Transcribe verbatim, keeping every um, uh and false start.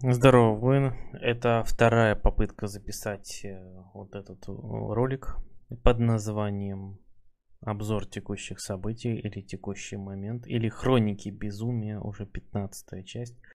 Здорово, воин. Это вторая попытка записать э, вот этот э, ролик под названием «Обзор текущих событий» или «Текущий момент» или «Хроники безумия», уже пятнадцатая часть.